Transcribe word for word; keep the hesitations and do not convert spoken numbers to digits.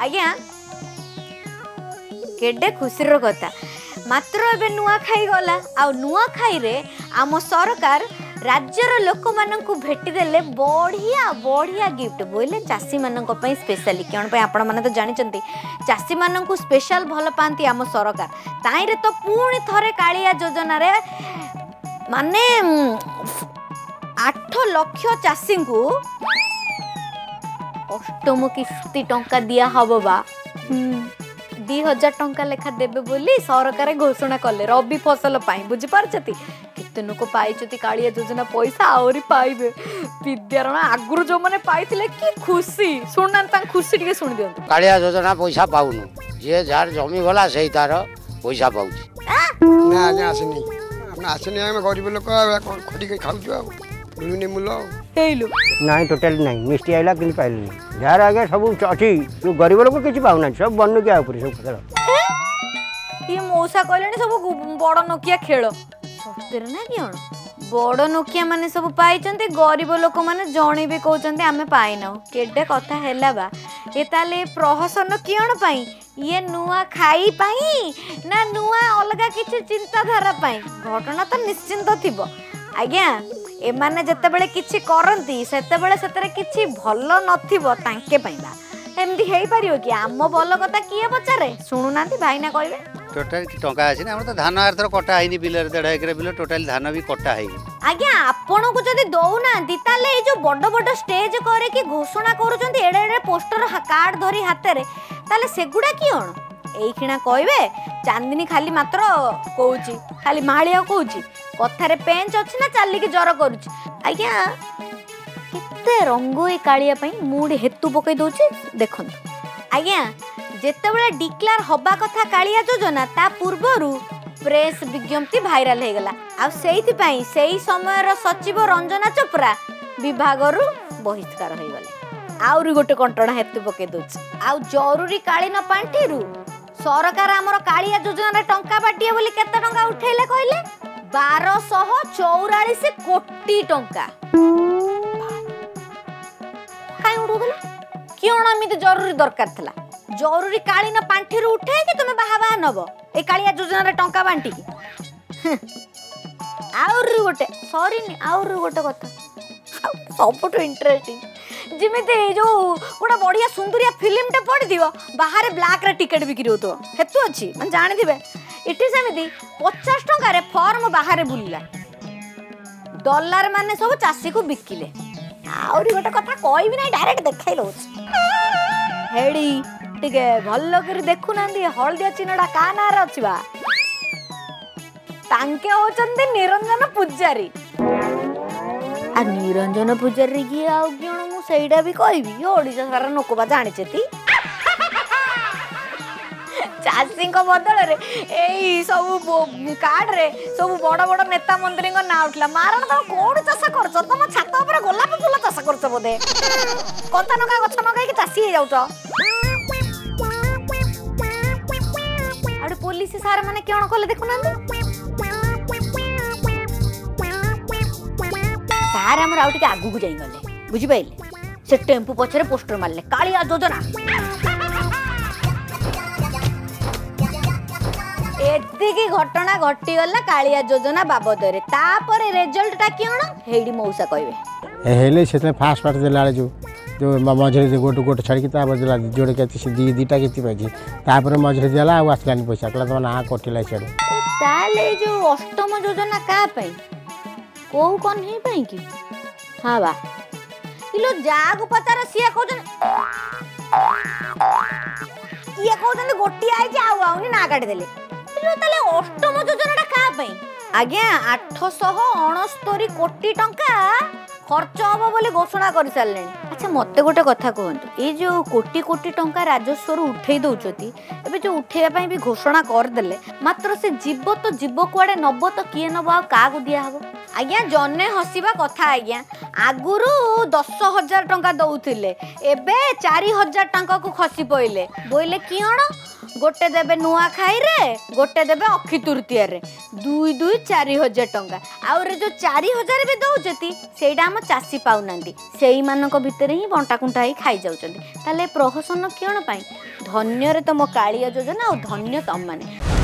आज्ञा केडे खुशी कथा मात्र एबे नुआ खाई गला आ नुआ खाई रे आम सरकार राज्यर लोक माननकु भेटी देले बढ़िया बढ़िया गिफ्ट बोले चासी माननक पई स्पेशली कौन पे आपण माने तो जानि चंती चासी माननकु स्पेशल भल पांती आम सरकार ताई रे तो पुणी थरे कालिया योजना रे माने आठ लाख चासी को अष्टम किस्ती टंका दिया हबो बा दी हजार टंका लेखा देबे बोली सरकार घोषणा कले रबी फसल पाई बुझी पारछती केते नको पाइछती कालिया योजना पैसा आउरी पाइबे विद्यारण आगुरु जो माने पाइथिले की खुशी सुनना ता खुशी टिके सुन दियंतु कालिया योजना पैसा पाउनु जे जार जमी भला सेही तार पैसा पाउची ना आज्ञा आसनी अपना आसनी हम गरीब लोक खटी के खाउछु आ मिलुनी मूल्य हेलु नहीं टोटल नहीं मिस्टी आइला कि पाइलनी जार आगे सब अच्छी जो गरीब लोग किसी पाऊना सब बन क्या ऊपर सब खेल ये मौसा कहले सब बड़ नोकिया खेल सतेर ना कि बड़ नोकिया माने सब पाइचंती गरीब लोक माने जणी भी कहउचंती आमे पाइनो केडे कथा हैला बा ए ताले प्रहसन कियण पई ये नुआ खाई पाई ना नुआ अलगा किछि चिंता धारा पाई घटना तो निश्चिंत थिबो आज्ञा एमाने जतेबेले किछि करंती सेतेबेले सेतरे किछि भलो नथिबो तांके पाइबा एमदी हेई परियो कि आम भलो कथा किए पचारे सुनु नांती भाई ना कहबे टोटल टंका आसी ना हम तो धान आरथर कटा हैनी बिलर डेढ़ एकर बिल टोटल धान भी कटा है आज्ञा आपण को जदी दउ ना दिताले ए जो बड़ बड़ स्टेज करे कि घोषणा करूचंती एडे एडे पोस्टर कार्ड धरी हाते रे ताले सेगुडा कियण एई खिना कहबे चांदनी खाली मात्र कहूची खाली माळिया कहूची कथारे पेंच अछि ना चाली के जर करूची आज्ञा केते रंग ए कालिया पई मूड हेतु पकई दोची देखन आज्ञा जेतेबेले डिक्लेयर हबा कथा कालिया योजना ता पूर्वरु प्रेस विज्ञप्ति वायरल हे गला आ सेहिति पई सेही समयर सचिव रंजना चोपड़ा विभागरु बहिष्कार हे गले आउरी गोटे कंटणा हेतु पकई दोची आ जरूरी कालीन पांठीरु सरकार आमर कालिया योजना रे टंका बाटिए बोली केते टंका उठेले कहले बारह सौ चौवालीस कोटी टंका काई उठो देला कियोण अमित जरूरी दरकार थला जरूरी कालीन पांठी रे उठे कि तुमे बाहा बाहा नबो ए कालिया योजना रे टंका बांटी आउरी गोटे सॉरी नी आउरी गोटे कथा सबटो इंटरेस्टिंग जिमिते जो गोटा बढ़िया सुंदरिया फिल्म टे पड़ी दियो बाहर ब्लैक रे टिकट बिक्री होतो हेतु अछि मन जानि दिबे इटी सेमिति पचास टंका रे फॉर्म बाहर बुलिला डॉलर माने सब चासी को बिकिले आउरी गोटे कथा कहबी नै डायरेक्ट देखाइ लो हेडी टिके भल्लो कर देखु नांदी हळदिया चिनडा का नार अछिबा तांके होचंदी निरंजन पुजारी आ निरंजन पुजारी की आउ किण मु सेइडा भी कहबी ओडिसा सारा नोकबा जानिचेती चासी को बदल रे एई सब कार्ड रे सब बड़ बड़ नेता मंत्री को ना उठला मारण तो कोड चाष करछ तम छात ऊपर गोलाप फूल चाष करछ बोधे कता नका गछ नका कि चासी हे जाउछ आडे पुलिस सार माने केण कले देखु नांदी सार हमर आउ टिके आगु को जाई गले बुझी पाइले से टेम्पू पछरे पोस्टर मारले कालिया योजना एतिकी घटना घटी गला कालिया योजना बाबद रे तापर रिजल्ट टा कियण हेडी मौसा कहबे हेले सेते फास्ट पार्ट देला जो जो मझरे गोट गोट छाड़ी के ता बदला जोड़े के दी दीटा केति पाजी तापर मझरे देला आ आसलानी पैसा कला तो ना कोटिला छाड़ ताले जो अष्टम योजना का पई को कोन हे पई की हां बा इलो जागु पतार सिया कहजन ये कहजन गोटी आइ जाऊ आउनी ना काट देले इलो ताले अष्टम योजना का पई आज्ञा आठ सौ उनहत्तर कोटी टंका खर्च हबो बोली घोषणा कर सारलेनी अच्छा मते गोटे कथा कहंतु ए जो कोटी कोटी टंका राजस्व रु उठेई दउचती एबे जो उठेया पई भी घोषणा कर देले मात्र से जीव तो जीव कुआडे नब तो किए नब आ का को दिया हबो आज्ञा जने हसीबा कथा आज्ञा आगुरु दस हजार टंका दउथिले एबे चार हजार टंका को खसी पइले बोइले कियण गोटे देबे नुआ खाई रे गोटे देबे अक्षी तृतीया रे दुई दुई चारि हजार टंका आउरे जो चारि हजार भी दौचती सेटा हम चाषी पाउनांती सेई मानक भितरे ही बंटा कुंटा ही खाई जाउचंती ताले प्रहसन किण पाई धन्य रे तुम कालिया योजना और धन्य तम माने।